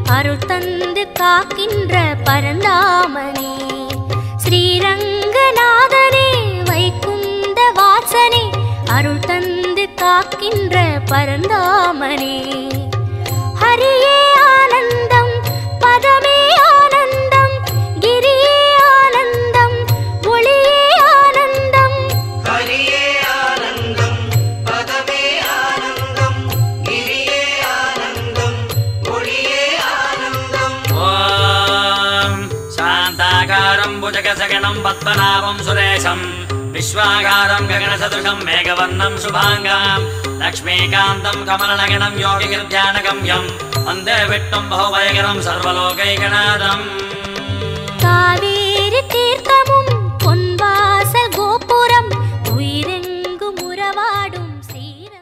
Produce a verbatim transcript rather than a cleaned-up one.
அருள் தந்து காக்கின்ற பரந்தாமனே ஸ்ரீரங்கநாதனே வைகுந்த வாசனே அருள் தந்து காக்கின்ற பரந்தாமனே ஹரியே ஆனந்தம் பதமே ஆனந்தம் கிரியே ஆனந்தம் ஒளியே ஆனந்தம் ஹரியே ஆனந்தம் பதமே ஆனந்தம் கிரியே ஆனந்தம் ஒளியே ஆனந்தம் ஓம் சாந்தாகாரம் புஜகசகணம் பத்மநாபம் சுரேஷம் विश्वागारं गगनसदृशं मेघवर्णं शुभांगां लक्ष्मीकान्तं कमलनगनं योगिगिर्ध्यानगम्यं वन्दे विष्णुं बहुभयकरं सर्वलोकैकनाथम् कावेरी तीर्थमुं பொன்வாசல் கோபுரம்